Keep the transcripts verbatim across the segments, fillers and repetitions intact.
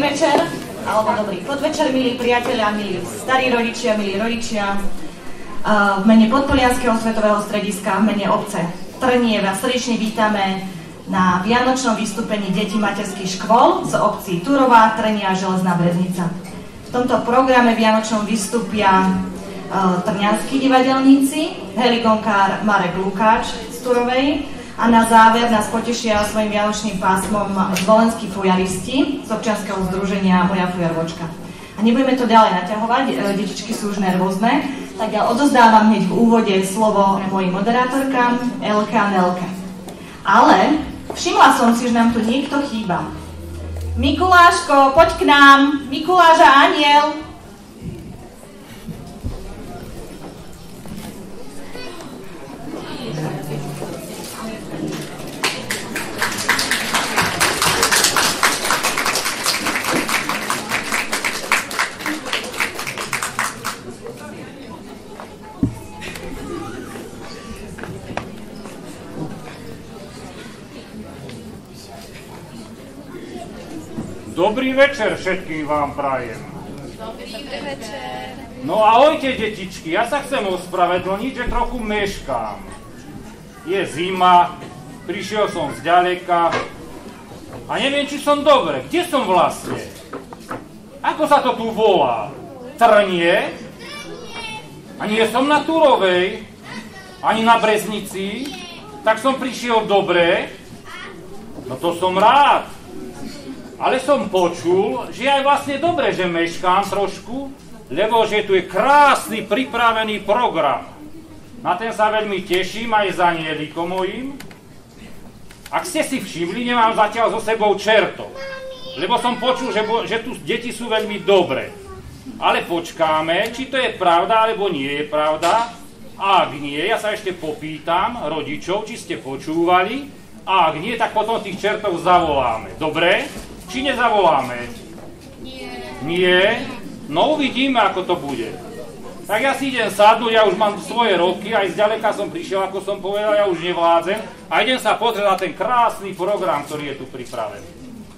večer, alebo dobrý podvečer, milí priatelia, milí starí rodičia, milí rodičia. V mene Podpolianskeho svetového strediska, v mene obce Trniev vás srdečne vítame na vianočnom vystúpení detí materských škôl z obcí Turová, Trnia a Železná Breznica. V tomto programe vianočnom vystúpia trňanskí divadelníci, heligonkár Marek Lukáč z Turovej a na záver nás potešia svojim vianočným pásmom zvolenskí fujaristi z občianskeho združenia Moja fujarvočka. A nebudeme to ďalej naťahovať, detičky sú už nervózne, tak ja odozdávam hneď v úvode slovo mojim moderátorkám Elke a Nelke. Ale všimla som si, že nám tu niekto chýba. Mikuláško, poď k nám, Mikuláš a Aniel. Dobrý večer všetkým vám prajem. Dobrý večer. No ahojte detičky, ja sa chcem ospravedlniť, že trochu meškám. Je zima, prišiel som zďaleka a neviem, či som dobre. Kde som vlastne? Ako sa to tu volá? Trnie? A nie som na Turovej, ani na Breznici, tak som prišiel dobre. No to som rád. Ale som počul, že aj vlastne dobre, že meškám trošku, lebo že tu je krásny pripravený program. Na ten sa veľmi teším aj za Anielikom mojím. Ak ste si všimli, nemám zatiaľ so sebou čertov, lebo som počul, že, bo, že tu deti sú veľmi dobré. Ale počkáme, či to je pravda, alebo nie je pravda. A ak nie, ja sa ešte popýtam rodičov, či ste počúvali. A ak nie, tak potom tých čertov zavoláme. Dobre? Či nezavoláme? Nie. Nie? No uvidíme, ako to bude. Tak ja si idem sadnúť, ja už mám svoje roky, aj zďaleka som prišiel, ako som povedal, ja už nevládzem. A idem sa pozrieť na ten krásny program, ktorý je tu pripravený.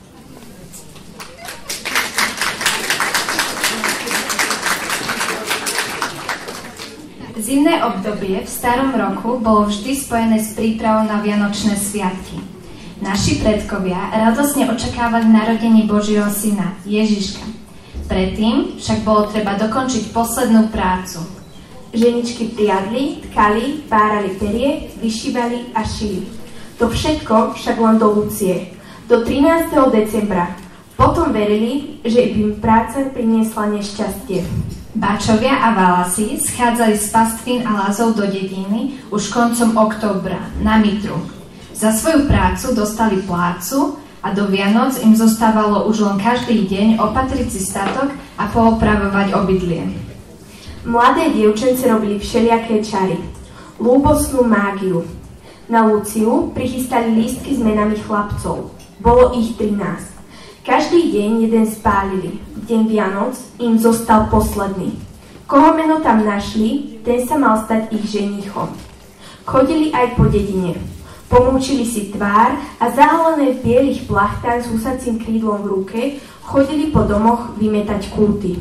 Zimné obdobie v starom roku bolo vždy spojené s prípravou na vianočné sviatky. Naši predkovia radosne očakávali narodenie Božieho syna, Ježiška. Predtým však bolo treba dokončiť poslednú prácu. Ženičky priadli, tkali, párali perie, vyšívali a šili. To všetko však len do Lucie, do trinásteho decembra. Potom verili, že im práca priniesla nešťastie. Bačovia a Valasi schádzali z pastvín a lazov do dediny už koncom októbra na Mitru. Za svoju prácu dostali plácu a do Vianoc im zostávalo už len každý deň opatriť si statok a poopravovať obydlie. Mladé dievčence robili všelijaké čary, ľúbosnú mágiu. Na Luciu prichystali lístky s menami chlapcov. Bolo ich trinásť. Každý deň jeden spálili. V deň Vianoc im zostal posledný. Koho meno tam našli, ten sa mal stať ich ženichom. Chodili aj po dedine. Pomúčili si tvár a zahalené v bielých plachtách s husacím krídlom v ruke chodili po domoch vymetať kúty.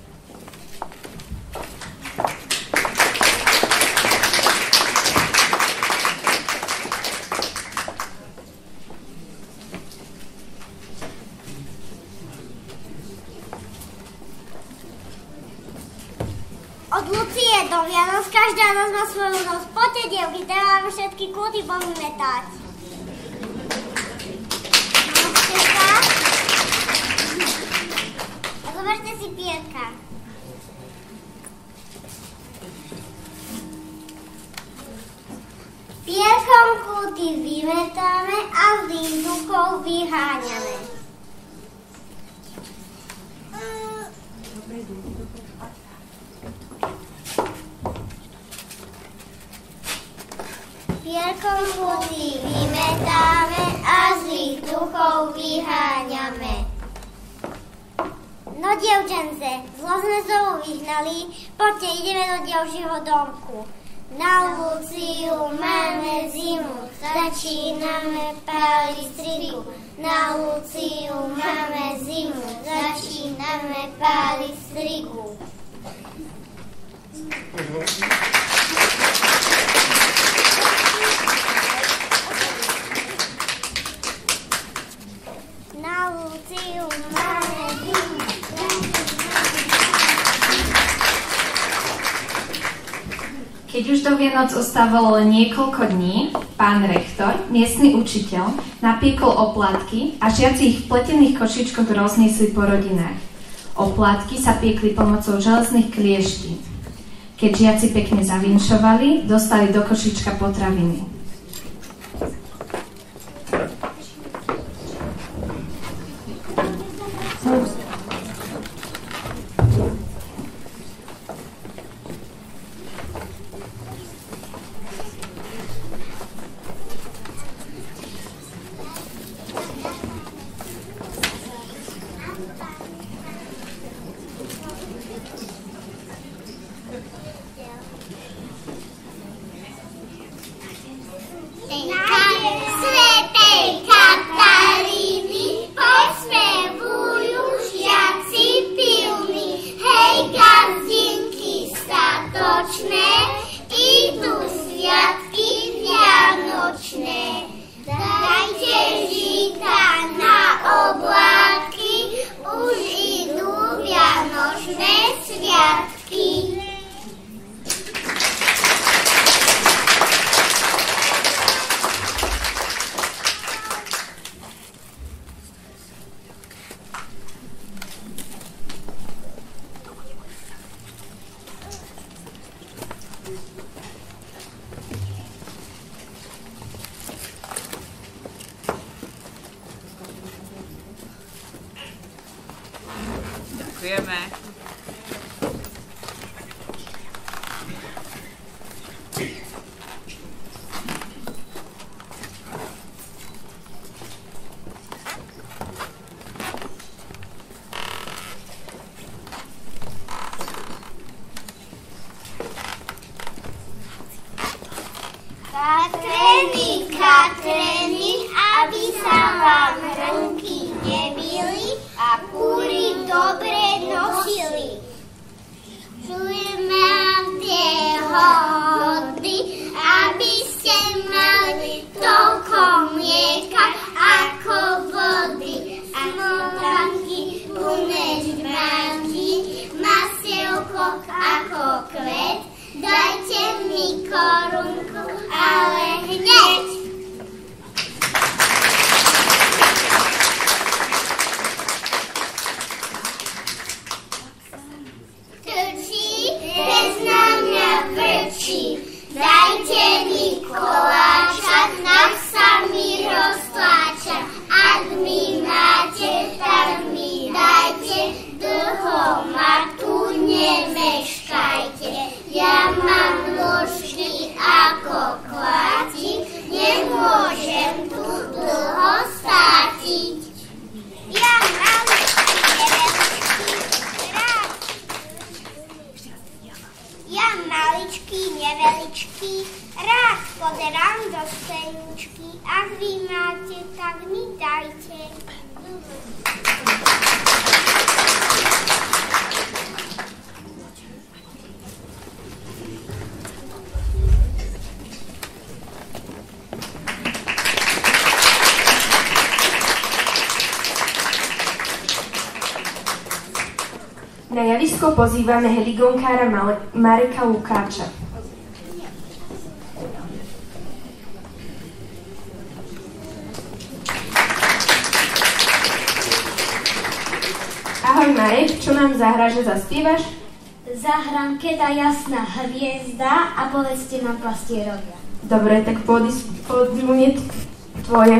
Od Lucie do Vianoc každá noc má svoju noc. Poďte, dievky, treba všetky kúty povymetať. Môžete sa? A zoberte si pierka. Pierkom kúty vymetáme a zlých duchov vyháňame. Pierkom kúty vymetáme a zlých duchov vyháňame. No dievčence, zlo sme znovu vyhnali, poďte, ideme do dievčieho domku. Na Luciu máme zimu, začíname páliť striku. Na Luciu máme zimu, začíname páliť strigu. Na Luciu máme zimu, Keď už do Vianoc ostávalo len niekoľko dní, pán rektor, miestny učiteľ, napiekol oplatky a žiaci ich v pletených košičkoch rozniesli po rodinách. Oplatky sa piekli pomocou železných klieští. Keď žiaci pekne zavinšovali, dostali do košička potraviny. Ďakujeme. Katreny, katreny, aby sa vám hrnky nebili a kúry dobre nosili. Čujeme vám tie hody, aby ste mali toľko mlieka ako vody. A smotanky plné žbánky, masielko ako kvet. Dajte mi korunku, ale hneď. Trčí, bez na mňa vrčí. Dajte mi koláča, nech sa mi roztláča. Ak mi máte, tak mi dajte. Dlho ma tu nemeškajte. Ja mám nôžky ako kvátik, nemôžem tu dlho státiť. Ja maličký neveličký rád. Ja maličký neveličký rád poderám do steničky. Ak vy máte, tak mi dajte. Na javisko pozývame heligonkára Mareka Lukáča. Ahoj Marek, čo nám zahráš, že zaspievaš? Zahrám Keda jasná hviezda a povedzte nám pastierovia. Dobre, tak pódium je tvoje.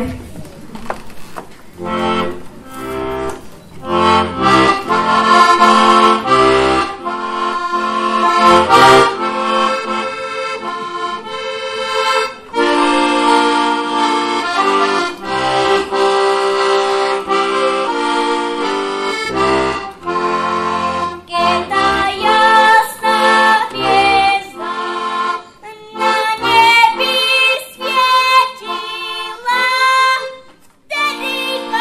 Vtedy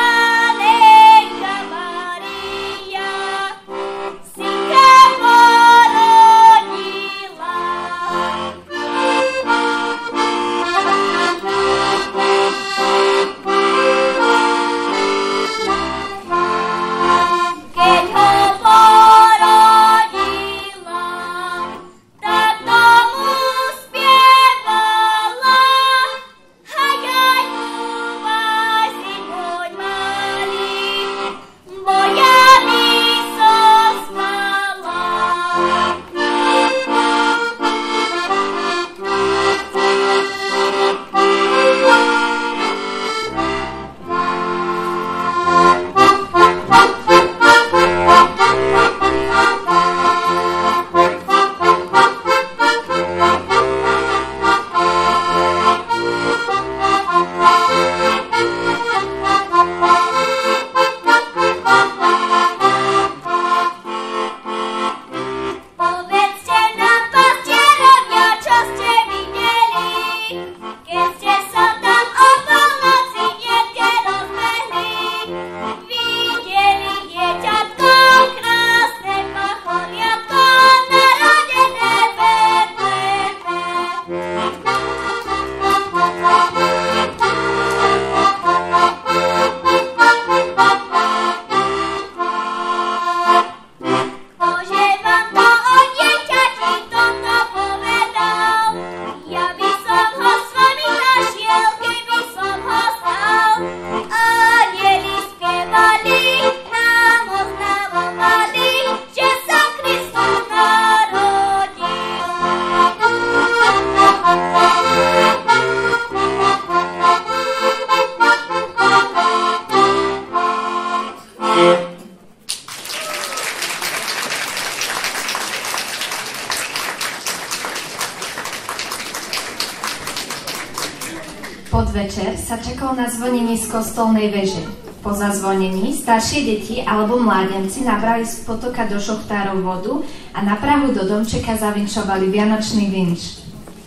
podvečer sa čakalo na zvonenie z kostolnej veže. Po zazvonení staršie deti alebo mládenci nabrali z potoka do šochtárov vodu a na prahu do domčeka zavinčovali vianočný vinč.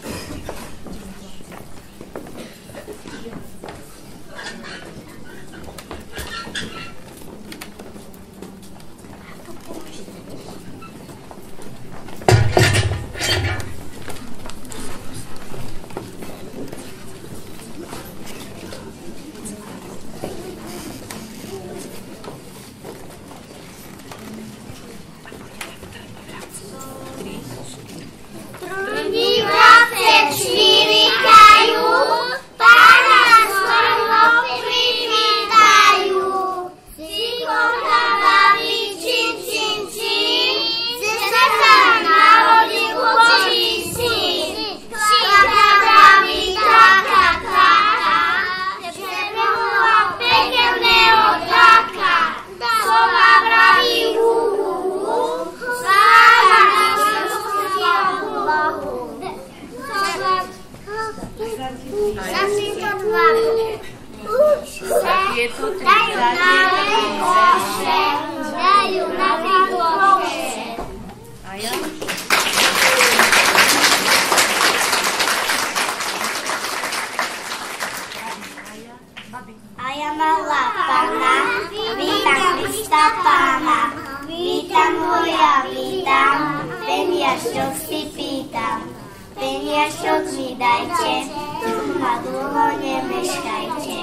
A ja malá Panna, vítam Krista Pána. Vítam moja, vítam, peniažok si pýtam. Peniažok mi dajte, a dlho nemeškajte.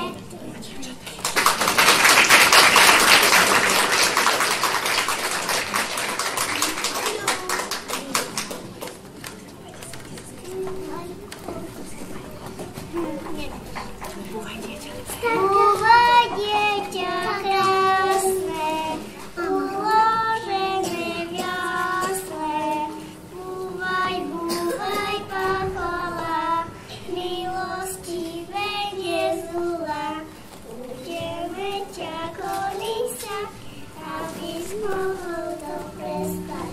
Búvaj dieťa krásne, uložené v jasle. Búvaj, búvaj, pachola, milostivé nezula. Budeme ťa kolísať, aby si mohol dobre spať.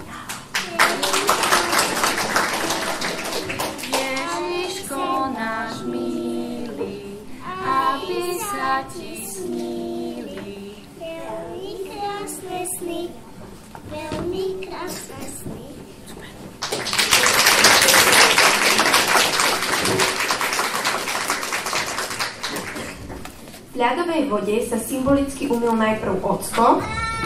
Ježiško náš milý, aby sa ti snili. Veľmi krásne sny, veľmi krásne sny. V ľadovej vode sa symbolicky umyl najprv ocko,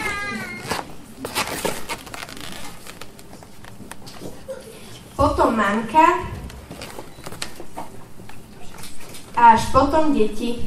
potom mamka a až potom deti.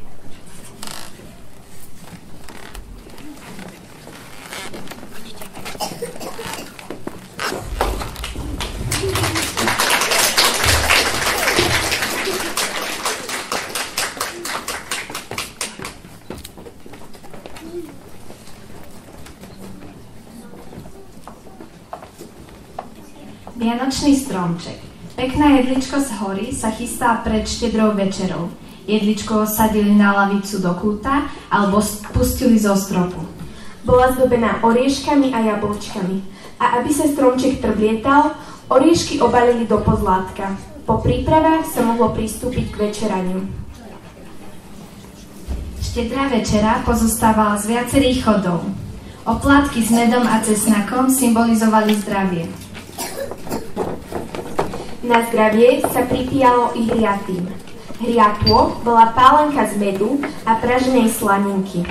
Vianočný stromček. Pekná jedličko z hory sa chystá pred štedrou večerou. Jedličko osadili na lavicu do kúta alebo spustili zo stropu. Bola zdobená orieškami a jablčkami. A aby sa stromček trblietal, oriešky obalili do pozlátka. Po prípravách sa mohlo pristúpiť k večeraniu. Štedrá večera pozostávala z viacerých chodov. Oplátky s medom a cesnakom symbolizovali zdravie. Na zdravie sa pripíjalo i hriatým. Hriatô bola pálenka z medu a praženej slaninky.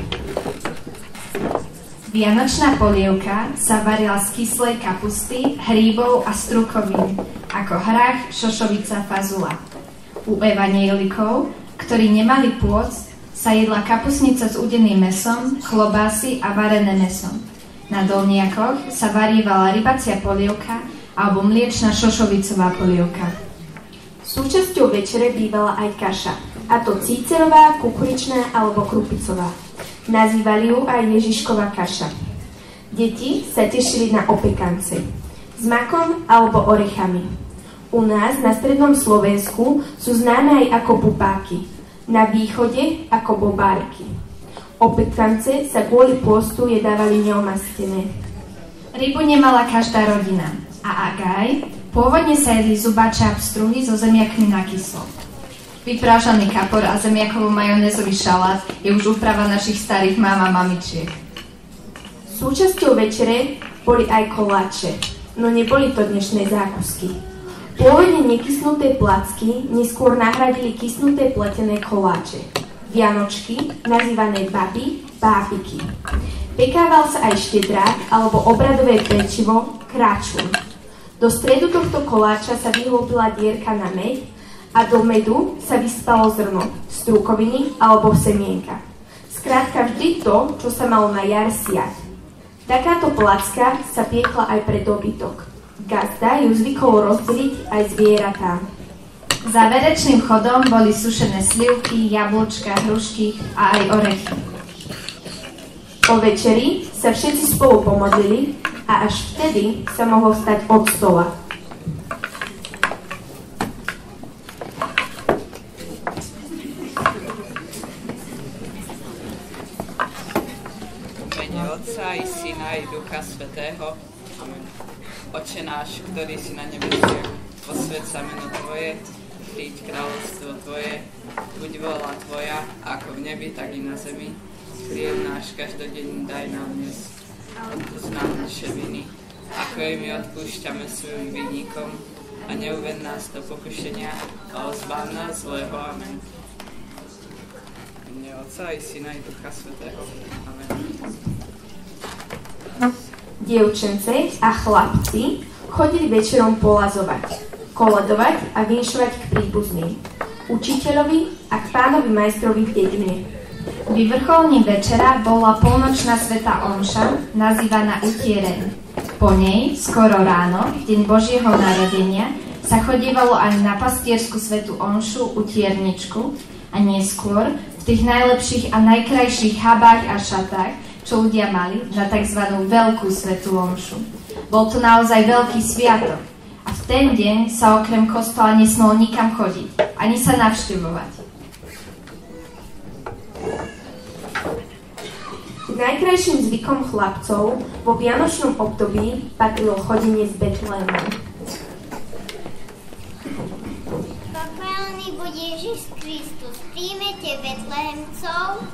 Vianočná polievka sa varila z kyslej kapusty, hríbov a strukovín, ako hrách, šošovica, fazula. U evanjelikov, ktorí nemali pôc, sa jedla kapusnica s udeným mesom, klobásy a varené mesom. Na dolniakoch sa varievala rybacia polievka alebo mliečna šošovicová polievka. Súčasťou večere bývala aj kaša, a to cícerová, kukuričná alebo krupicová. Nazývali ju aj Ježiškova kaša. Deti sa tešili na opekance s makom alebo orechami. U nás na strednom Slovensku sú známe aj ako bubáky, na východe ako bobárky. Opekance sa kvôli pôstu jedávali neomastené. Rybu nemala každá rodina. A ak aj, pôvodne sa jedli zubače a pstruhy so zemiakmi na kyslo. Vyprážaný kapor a zemiakovo-majonézový šalát je už úprava našich starých mám a mamičiek. Súčasťou večere boli aj koláče, no neboli to dnešné zákusky. Pôvodne nekysnuté placky neskôr nahradili kysnuté pletené koláče. Vianočky, nazývané baby, bábiky. Pekával sa aj štedrák alebo obradové pečivo, kráčun. Do stredu tohto koláča sa vyhlúpila dierka na med a do medu sa vyspalo zrno, strukoviny alebo semienka. Skrátka vždy to, čo sa malo na jar siať. Takáto placka sa piekla aj pre dobytok. Gazda ju zvykol rozdeliť aj zvieratám. Záverečným chodom boli sušené slivky, jablčka, hrušky a aj orechy. Po večeri sa všetci spolu pomodlili a až vtedy sa mohol stať od stola. Otca i Syna i Ducha Svätého. Amen. Oče náš, ktorý si na nebesiach, posväť sa meno Tvoje, príď kráľovstvo Tvoje, buď vôľa Tvoja, ako v nebi, tak i na zemi. Chlieb náš každodenný daj nám dnes. Odpusť nám naše viny, ako i my odpúšťame svojim vinníkom. A neuved nás do pokušenia, a zbav nás zlého. Amen. V mene Otca i Syna i Ducha Svätého. Amen. Dievčence a chlapci chodili večerom polazovať, koledovať a vinšovať k príbuzným, učiteľovi a k pánovi majstrovi v dedine. Vyvrcholním večera bola polnočná svätá omša, nazývaná utiereň. Po nej, skoro ráno, v deň Božieho narodenia, sa chodívalo aj na pastiersku svätú omšu, utierničku a neskôr v tých najlepších a najkrajších habách a šatách, čo ľudia mali, na tzv. Veľkú svätú omšu. Bol to naozaj veľký sviatok a v ten deň sa okrem kostola nesmelo nikam chodiť, ani sa navštevovať. Najkrajším zvykom chlapcov vo vianočnom období patrilo chodenie z Betlémom. Pochválený buď Ježiš Kristus, príjmete Betlémcov.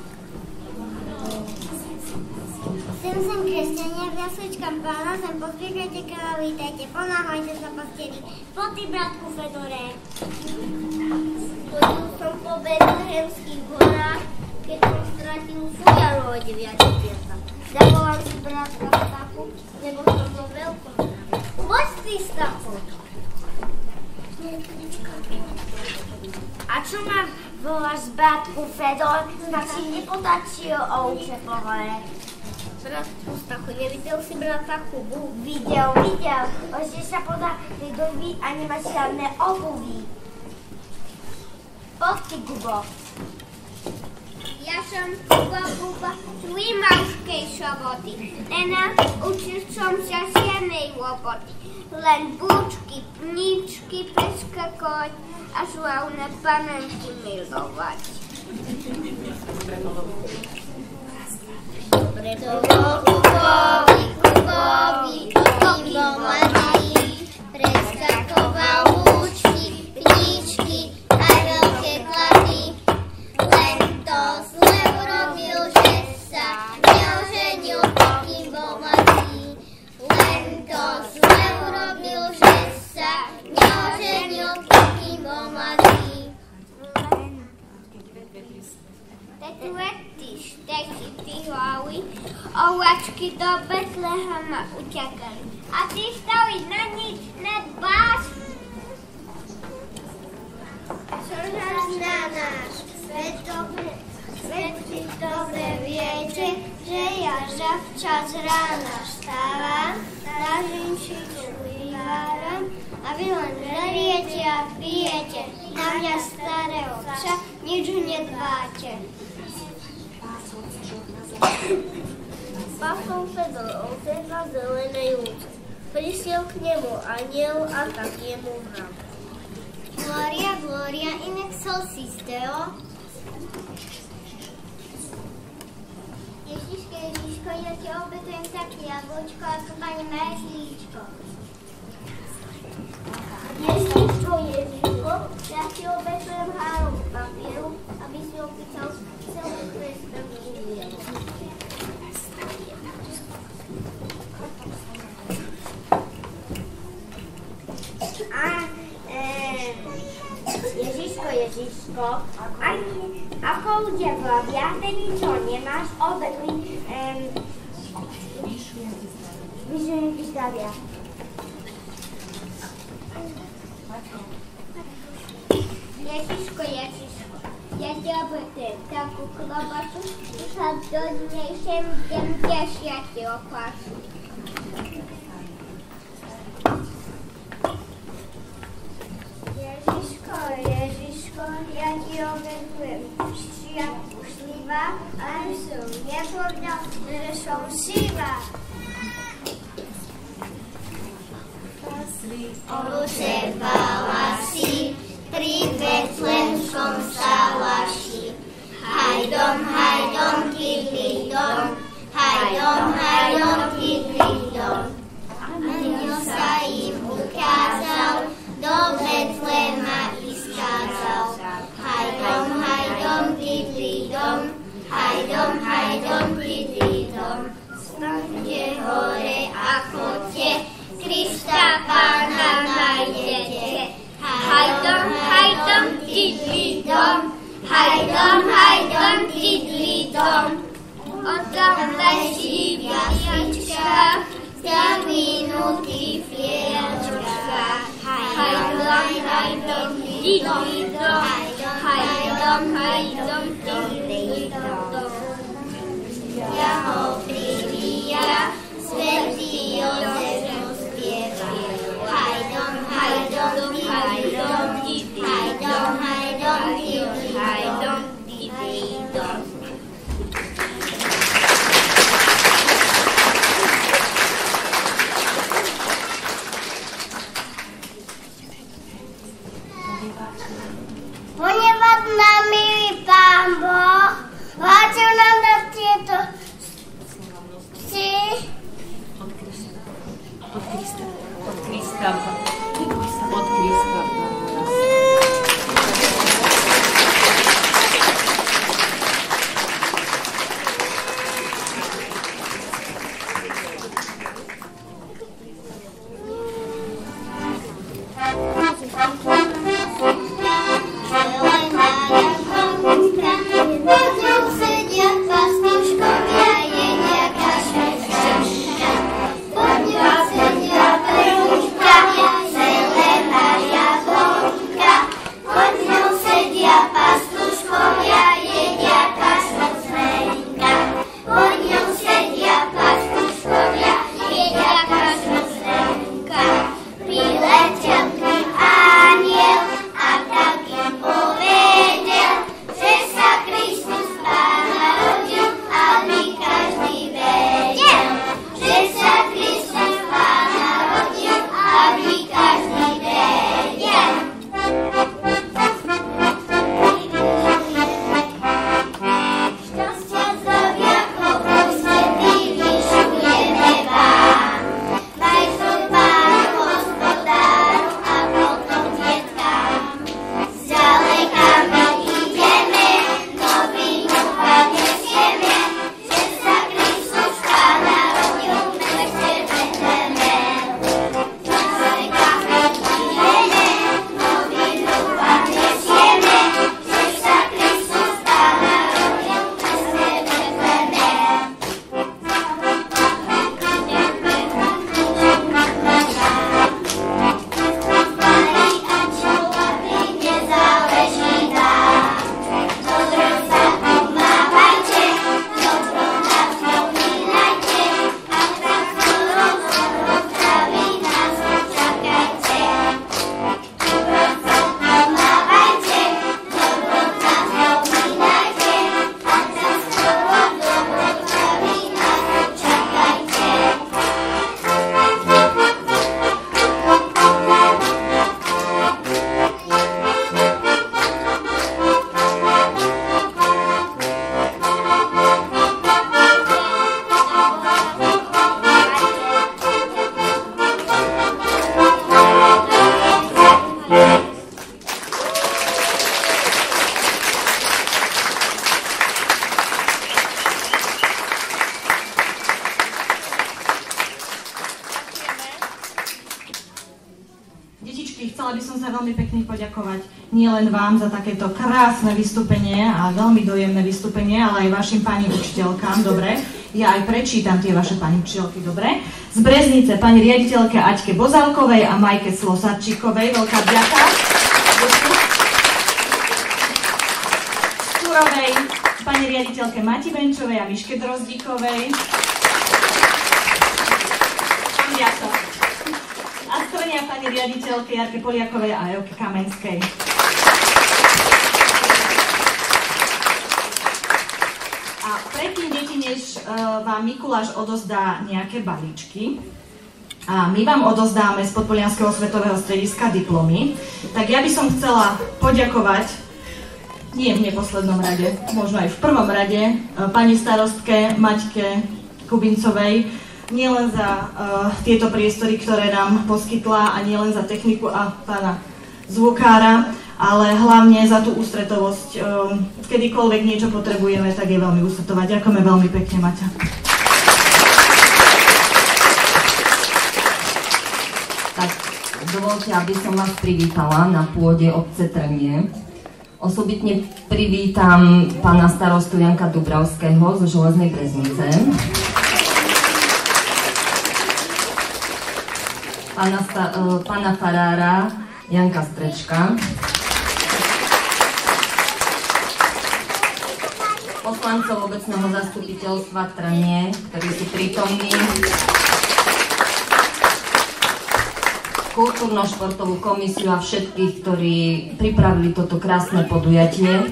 Sem sem kresťania, v jasličkám Pána, sem pozbiegajte kráľa, vítajte, ponáhľajte sa pastieri, poty bratku Fedore. Chodil som po Betlehemských horách, keď som stratil fujaru o deviatich piesach. Zavolám si bratka Stachu, lebo som vo veľkom zdraví. Poď si, Stachu. A čo ma voláš, bratku Fedor? Snad si nepotačil ovce po hore. Bratku Stachu, nevidel si brata Kubu? Videl, videl. Ože sa podá Lidovi a nemá žiadne obuví. Poď ty, Kubo. Ja som Kuba, Kuba, tvoj mauškej šoboty. Len učil som sa žiadnej loboty. Len búčky, pníčky preskakovať a slávne panenky milovať. Dobre bolo Kubovi, Kubovi, kým bol mladý, preskakoval búčky, pníčky a veľké klady. Len to zle urobil, že sa neoženil, kým bol mladý. Len to zle urobil, že sa neoženil, kým bol mladý. Tetuety, šteky, ty hlavy, ovačky do Betlehema utekali. A ty stali na nič nedbáš? Čožaž na náš svet dobre, svet vy dobre viete, že ja zavčas rána vstávam, na žinčičku vyváram, a vy len žeriete a pijete, na mňa starého psa nič nedbáte. Pasol Fedor ovce na zelenej lúce. Prišiel k nemu anjel a tak jemu vral. Gloria, gloria in excelsis Deo. Ježiške, Ježiško, ja ti obetujem také jablčko, ako pani Majslíčko. Ježiško, Ježiško, ja ti obetujem hárov opísal celú kresťanskú vieru. A e, Ježiško, Ježiško, aj ako ľudia vlavia, ty ničo nemáš, obetli, um, vyšujem ti zdravia. Ježiško, Ježiško, ja ti obetujem takú klobasu, že sa do dnejšiem idem dešiati opášu. Ježiško, Ježiško, ja ti obetujem šiatku šliva, ale som nepovedal, že som šiva. Oruce balasy, pri Betlemskom salaši. Hajdom, hajdom, kidlidom, hajdom, hajdom, kidlidom. Anjel sa im ukázal, do Betlema i skázal. Hajdom, hajdom, kidlidom, hajdom, hajdom, kidlidom. Staňte hore a chodte, Krista Pána nájdete. Hajdom, hajdom, kidlidom, hajdom, hajdom, kidlidom. Oddam leží v jazyčkách, zavinutý v fliečkách. Hajdom, hajdom, kidlidom, hajdom, hajdom, kidlidom. Ja ho privíja, svätý Jozef mu spieva. Hajdom, hajdom, hajdom, hajdom, hajdom, hajdom, kidlidom. Ponieważ nami Pán Boh vážil nám na tieto si od Krista. Od Krista. Od Krista. Od Krista. Len veľmi pekne poďakovať nielen vám za takéto krásne vystúpenie a veľmi dojemné vystúpenie, ale aj vašim pani učiteľkám, dobre? Ja aj prečítam tie vaše pani učiteľky, dobre? Z Breznice pani riaditeľke Aťke Bozálkovej a Majke Slosarčíkovej, veľká vďaka. Z Turovej pani riaditeľke Mati Benčovej a Miške Drozdíkovej. Pán Jaco. A z Trnia pani riaditeľke Jarke Poliakovej a Evke Kamenskej. A predtým, deti, než uh, vám Mikuláš odozdá nejaké balíčky, a my vám odozdáme z Podpolianskeho osvetového strediska diplomy, tak ja by som chcela poďakovať, nie v neposlednom rade, možno aj v prvom rade, uh, pani starostke Maťke Kubincovej, nielen za uh, tieto priestory, ktoré nám poskytla, a nielen za techniku a pána zvukára, ale hlavne za tú ústretovosť. Um, kedykoľvek niečo potrebujeme, tak je veľmi ústretová. Ďakujeme veľmi pekne, Maťa. Tak dovolte, aby som vás privítala na pôde obce Trnie. Osobitne privítam pána starostu Janka Dubravského zo Železnej Breznice. Pána, sta, uh, pána farára Janka Strečka, poslancov obecného zastupiteľstva Trnie, ktorí sú prítomní, kultúrno-športovú komisiu a všetkých, ktorí pripravili toto krásne podujatie,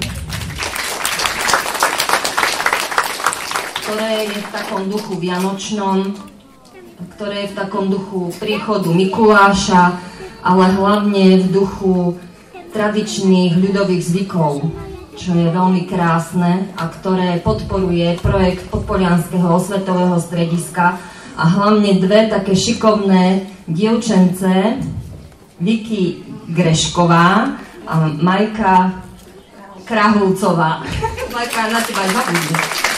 ktoré je v takom duchu vianočnom, ktoré je v takom duchu príchodu Mikuláša, ale hlavne v duchu tradičných ľudových zvykov, čo je veľmi krásne a ktoré podporuje projekt Podpolianskeho osvetového strediska a hlavne dve také šikovné dievčence, Viki Grešková a Majka Krahulcová. Majka, na teba aj zabudne.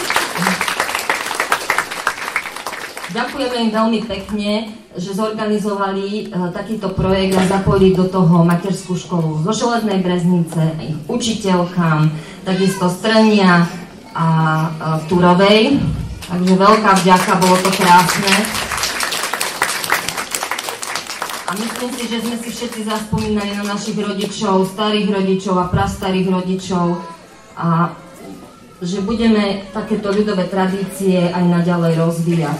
Ďakujeme im veľmi pekne, že zorganizovali uh, takýto projekt a zapojili do toho materskú školu zo Železnej Breznice, ich učiteľkám, takisto z Trnia a uh, Turovej. Takže veľká vďaka, bolo to krásne. A myslím si, že sme si všetci zaspomínali na našich rodičov, starých rodičov a prastarých rodičov a že budeme takéto ľudové tradície aj naďalej rozvíjať.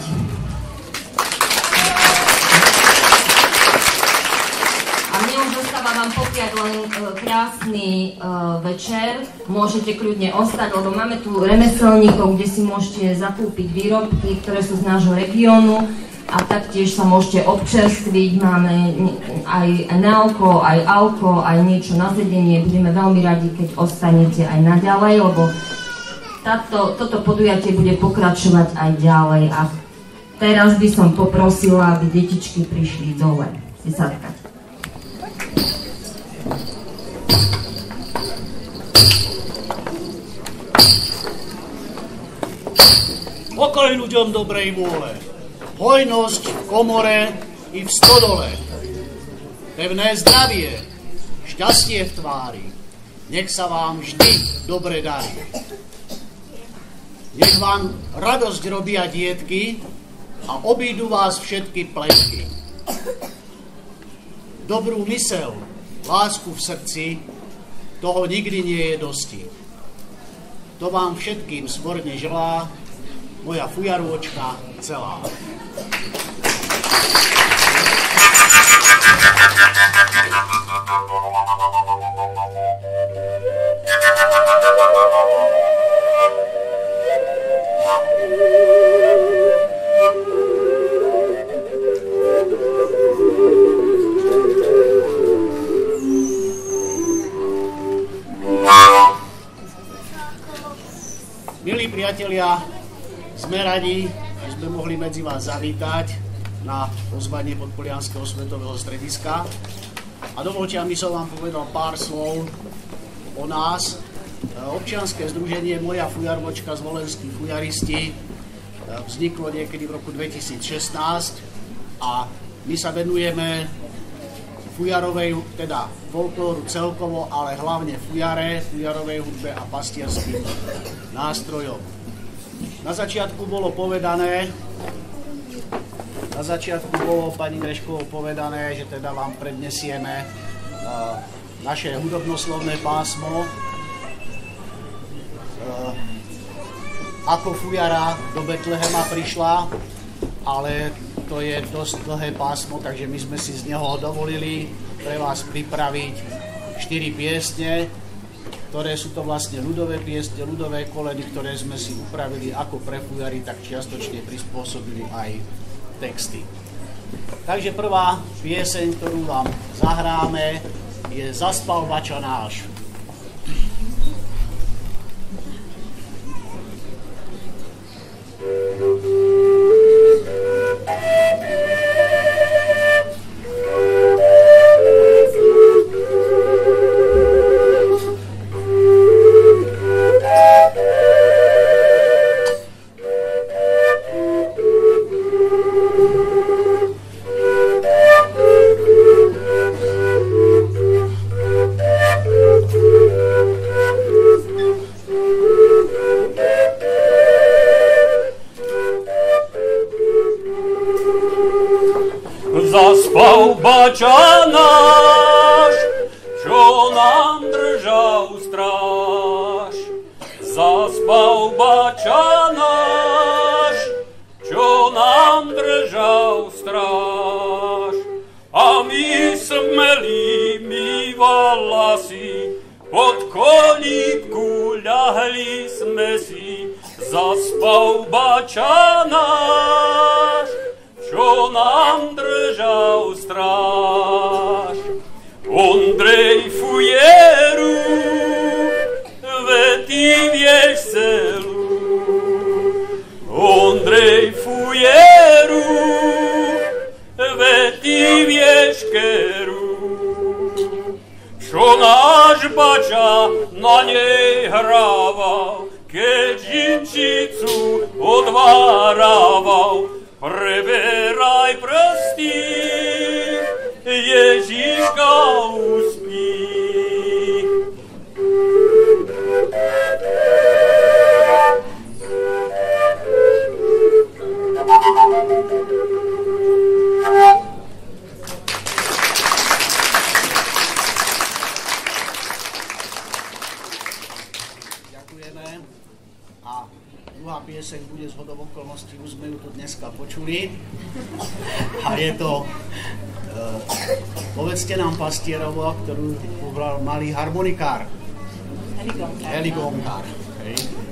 Vám pokiaľ len krásny uh, večer, môžete kľudne ostať, lebo máme tu remeselníkov, kde si môžete zakúpiť výrobky, ktoré sú z nášho regiónu a taktiež sa môžete občerstviť, máme aj nealko, aj alko, aj niečo na zjedenie, budeme veľmi radi, keď ostanete aj naďalej, lebo táto, toto podujatie bude pokračovať aj ďalej a teraz by som poprosila, aby detičky prišli dole si sadkať. Pokoj ľuďom dobrej vôle, hojnosť v komore i v stodole, pevné zdravie, šťastie v tvári, nech sa vám vždy dobre darí. Nech vám radosť robia dietky a obídu vás všetky pletky. Dobrú mysel, lásku v srdci, toho nikdy nie je dosti. To vám všetkým svorne želá moja fujarôčka celá. Milí priatelia, sme radi, že sme mohli medzi vás zavítať na pozvanie Podpolianskeho osvetového strediska. A dovolte, aby som vám povedal pár slov o nás. Občianske združenie Moja fujarvočka z Volenskí fujaristi vzniklo niekedy v roku dvetisícšestnásť a my sa venujeme fujarovej, teda folklóru celkovo, ale hlavne fujare, fujarovej hudbe a pastierským nástrojom. Na začiatku bolo povedané, na začiatku bolo pani Greškovou povedané, že teda vám prednesieme uh, naše hudobnoslovné pásmo. Uh, ako fujara do Betlehema prišla, ale to je dosť dlhé pásmo, takže my sme si z neho dovolili pre vás pripraviť štyri piesne, ktoré sú to vlastne ľudové piesne, ľudové koledy, ktoré sme si upravili ako pre fujary, tak čiastočne prispôsobili aj texty. Takže prvá pieseň, ktorú vám zahráme, je Zaspal bača náš. Zaspał bača náš, čo nám držal stráž. Zaspał bača náš, čo nám držal stráž. A my smelí, my valasy, pod kolíbku ľahli sme si. Zaspał bača náš, čo nám držal stráž. Ondrej fujeru, ve ty vieš celú. Ondrej fujeru, ve ty vieš keru. Čo náš bača na nej hrával, keď žinčicu odvárával. Preberaj prsty, Ježiška uspí. Ďakujeme. A druhá pieseň bude zhodou okolností, už sme ju tu dneska počuli. A je to uh, Povedzte nám pastierovo, ktorú uhral malý harmonikár. Heligónkár. Hej.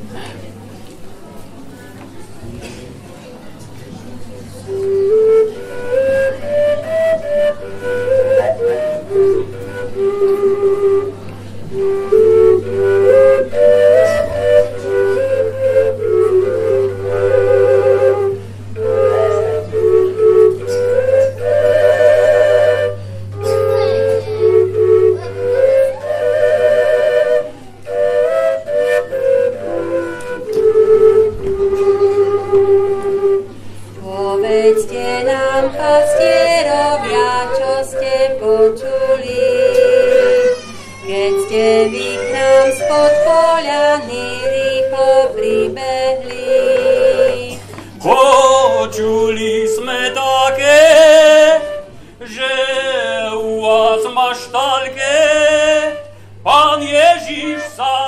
Počuli sme také, že u vás maštalke Pán Ježiš sa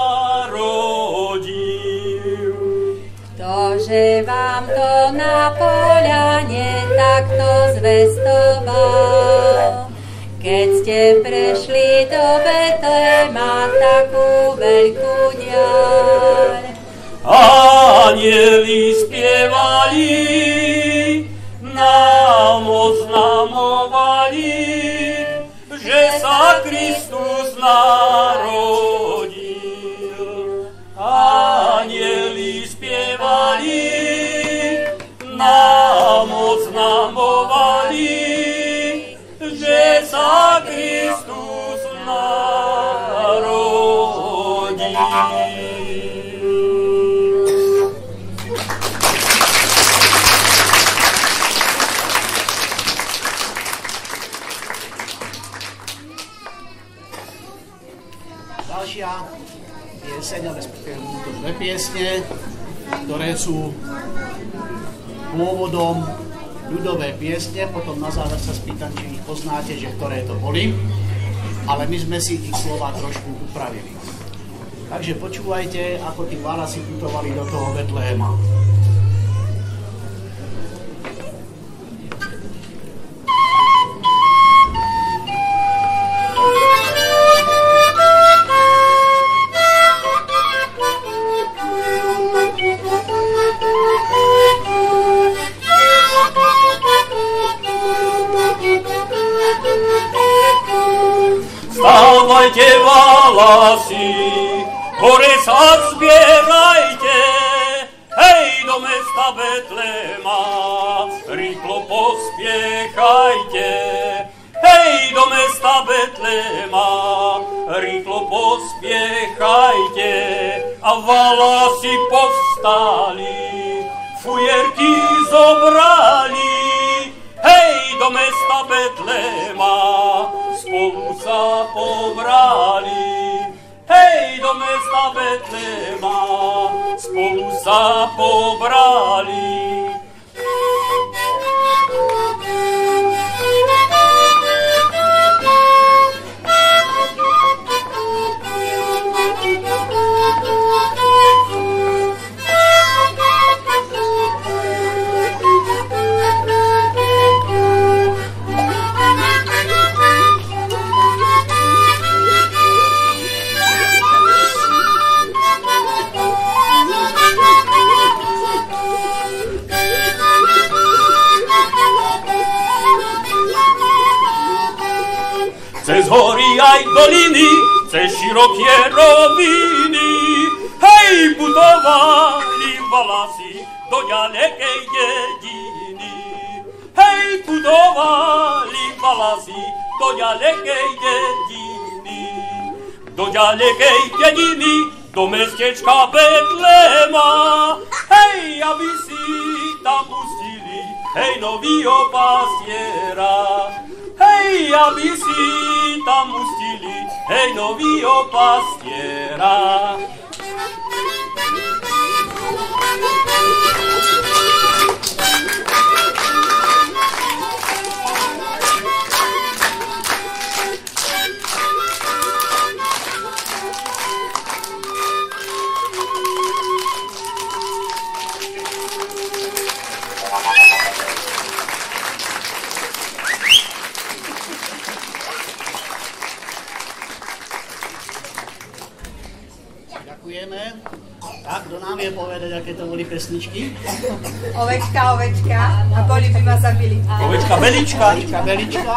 narodil. Ktože vám to na poľane takto zvestoval, keď ste prešli do Betlema takú veľkú diaľ. Anieli spievali, nám oznamovali, že sa Kristus narodil. Anieli spievali, nám oznamovali, že sa Kristus narodil. ďalšia pieseň, respektíve budú to dve piesne, ktoré sú pôvodom ľudové piesne, potom na záver sa spýtam, či ich poznáte, že ktoré to boli, ale my sme si ich slova trošku upravili. Takže počúvajte, ako tí Valasi putovali do toho Betléma. Vstávajte, Valasi, hore sa zbierajte, hej, do mesta Betléma, rýchlo pospiechajte. Hej, do mesta Betléma, rýchlo pospiechajte. A Valasi povstali, fujerky zobrali, hej, do mesta Betléma, spolu sa pobrali. Hej, do mesta Betléma, spolu sa pobrali. Cez hory aj doliny, cez široké roviny, hej, putovali Valasi do ďalekej dediny. Hej, putovali Valasi do ďalekej dediny. Do ďalekej dediny, do mestečka Betléma, hej, aby si tam pustili, hej, novýho pastiera. Hej, aby si tam pustili, hej, novýho pastiera. Tak, kto nám vie povedať, aké to boli pesničky? Ovečka, ovečka, a boli by ma zabili. Ovečka, belička. Ovečka, belička.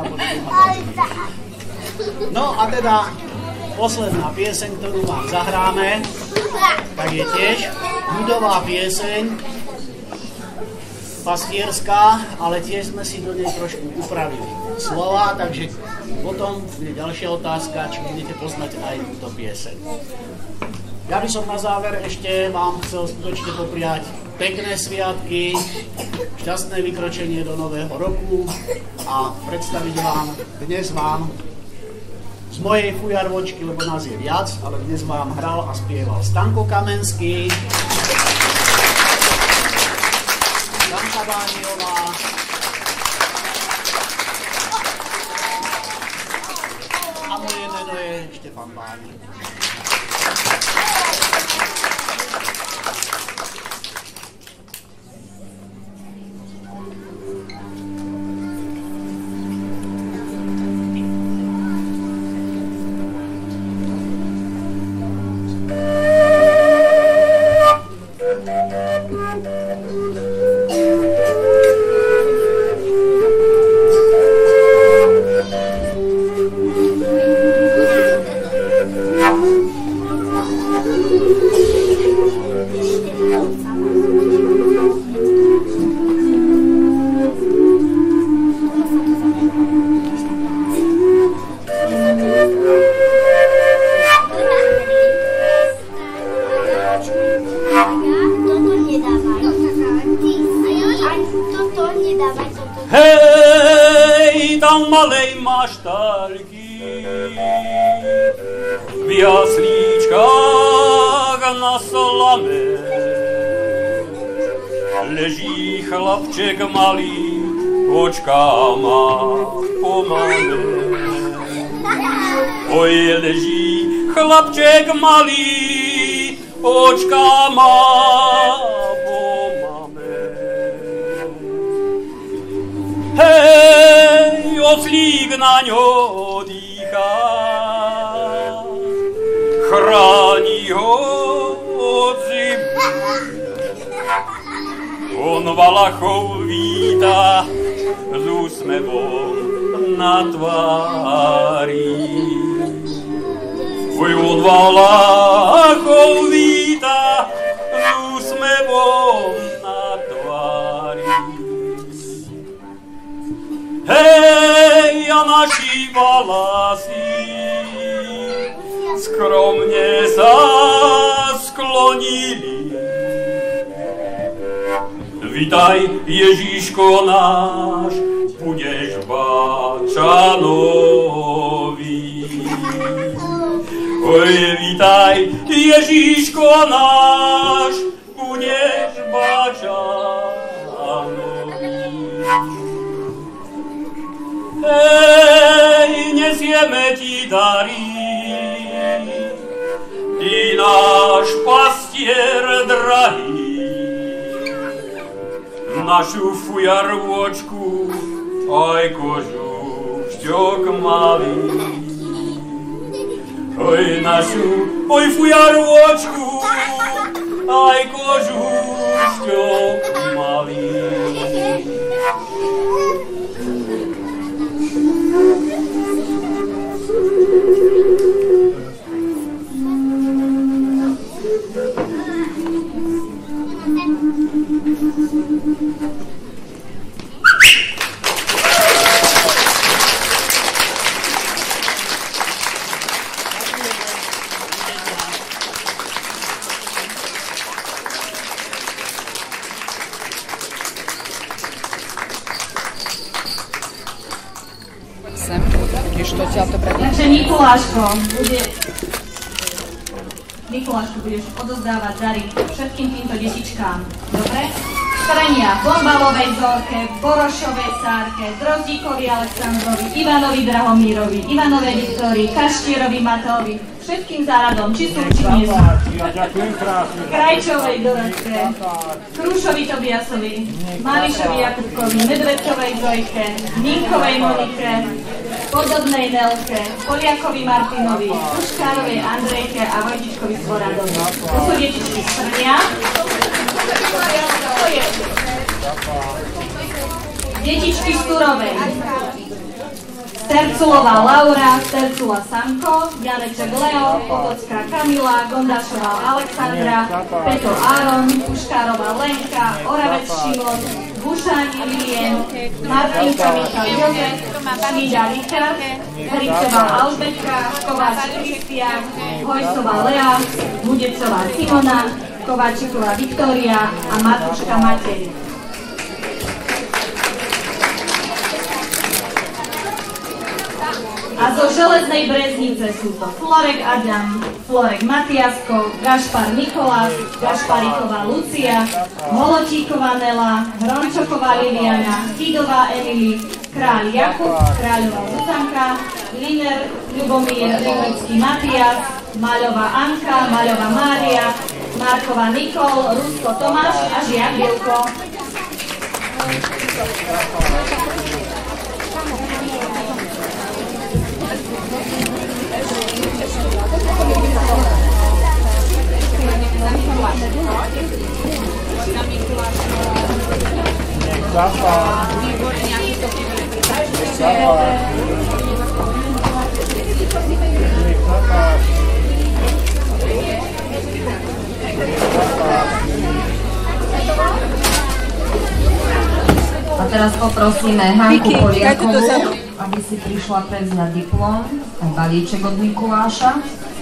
No a teda posledná pieseň, ktorú vám zahráme, tak je tiež ľudová pieseň, pastierská, ale tiež sme si do nej trošku upravili slova, takže potom bude ďalšia otázka, či budete poznať aj túto pieseň. Ja by som na záver ešte vám chcel skutočne popriať pekné sviatky, šťastné vykročenie do nového roku a predstaviť vám, dnes vám z mojej fujarvočky, lebo nás je viac, ale dnes vám hral a spieval Stanko Kamenský, Janka Bániová, a moje meno je Štefan Báni. jaslíčkách na slame leží chlapček malý, očká má pomalé. Oj, leží chlapček malý, očká má pomalé. Hej, oslík na ňo dýchá, chrání ho od zimy. On Valachov vítá s úsmevom na tvári. Oj, on Valachov vítá s úsmevom na tvári. Hej, a naši Valasi skromne sa sklonili. Vitaj, Ježíško náš, budeš Bačanovi. Oj, vitaj, Ježíško náš, budeš Bačanovi. Hej, nesieme ti dary, ty náš pastier drahý. Našu fujarôčku, aj kožušťok malý. Oj, našu, oj, fujarôčku, aj kožušťok malý. Takže Mikuláško, bude... Mikuláško, budeš odozdávať dary všetkým týmto detičkám. Dobre? Strenia Bombalovej Zorke, Borošovej Sárke, Drozdíkovi Aleksandrovi, Ivanovi Drahomírovi, Ivanovej Viktórii, Kaštierovi Mateovi, všetkým záradom, či sú, či nie sú. Krajčovej Dorotke, Krúšovi Tobiasovi, Mališovi Jakubkovi, Medvedcovej Zojke, Minkovej Monike, Podobnej Nelke, Poliakovi Martinovi, Puškárovej Andrejke a Vojtičkovi Svoradovi. To sú detičky Strnia. Detičky Sturovej. Terculová Laura, Tercula Samko, Janeček Leo, Potocká Kamila, Gondášová Alexandra, Peto Áron, Puškárová Lenka, Oravec Šimon, Bušáň Lilien, Martinka Michal Jozef, Šmíďa Richard, Hricová Alžbetka, Kováč Kristián, Hojsová Lea, Budecová Simona, Kováčiková Viktória a Matuška Matej. A zo Železnej Breznice sú to Florek Adam, Florek Matiasko, Gašpar Nikolás, Gašpariková Lucia, Holotíková Nela, Hrončoková Liliana, Fidová Emily, Kráľ Jakub, Kráľová Zuzanka, Liner Ľubomír, Limerský Matias, Maľová Anka, Maľová Mária, Marková Nikol, Rusko Tomáš a Žiak Vilko. Nech zapá. Nech zapá. Nech zapá. A teraz poprosíme Hanku Poliakovú, aby si prišla prevziať diplom, aj balíček od Mikuláša.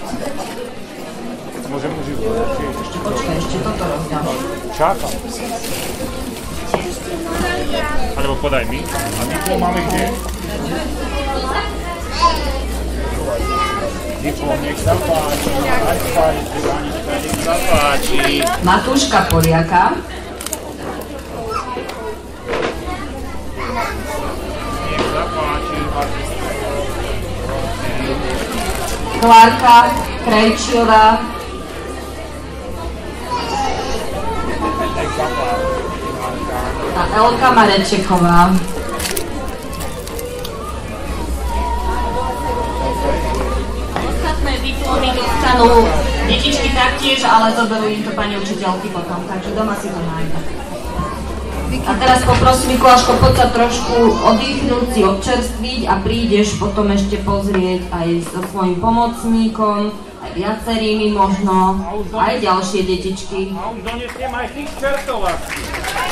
Môžem užiť ešte to? Počkaj, ešte toto rozdáš. Čakám. Alebo podaj mi. A diplom máme kde? Nech sa páči, nech sa páči. Matúška Poliaka. Nech sa páči. Klárka Krejčiová. A Elka Marečeková. Ostatné diplomy dostanú detičky taktiež, ale zoberú im to pani učiteľky potom, takže doma si to nájde. A teraz poprosím, Mikuláško, poď sa trošku oddychnúť, si občerstviť a prídeš potom ešte pozrieť aj so svojím pomocníkom, aj viacerými možno, aj ďalšie detičky. A už donesiem aj tých čertovací.